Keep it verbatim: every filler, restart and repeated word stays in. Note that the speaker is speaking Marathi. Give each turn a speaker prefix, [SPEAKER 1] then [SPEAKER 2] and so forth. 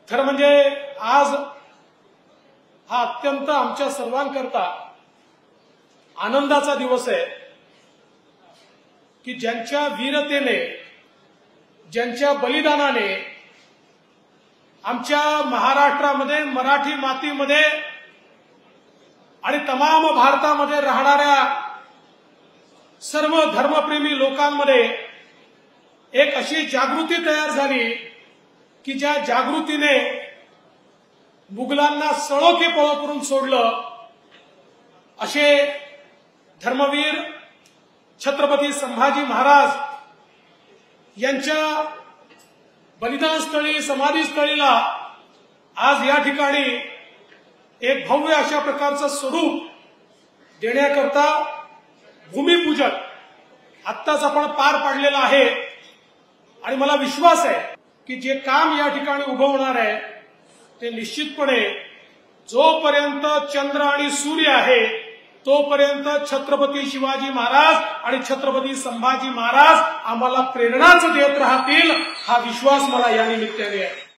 [SPEAKER 1] खरं म्हणजे आज हा अत्यंत आमच्या सर्वांकरता आनंदाचा दिवस आहे की ज्यांच्या वीरतेने, ज्यांच्या बलिदानाने आमच्या महाराष्ट्रामध्ये, मराठी मातीमध्ये आणि तमाम भारतामध्ये राहणाऱ्या सर्व धर्मप्रेमी लोकांमध्ये एक अशी जागृती तयार झाली की ज्या जागृतीने मुघलांना सळो की पळो करून सोडलं. असे धर्मवीर छत्रपती संभाजी महाराज यांच्या बलिदानस्थळी, समाधीस्थळीला आज या ठिकाणी एक भव्य अशा प्रकारचं स्वरूप देण्याकरता भूमिपूजन आत्ताच आपण पार पाडलेलं आहे. आणि मला विश्वास आहे की जे काम या ठिकाणी उभं होणार आहे ते निश्चितपणे जोपर्यंत चंद्र आणि सूर्य आहे तोपर्यंत छत्रपती शिवाजी महाराज आणि छत्रपती संभाजी महाराज आम्हाला प्रेरणाच देत राहतील, हा विश्वास मला या निमित्ताने आहे.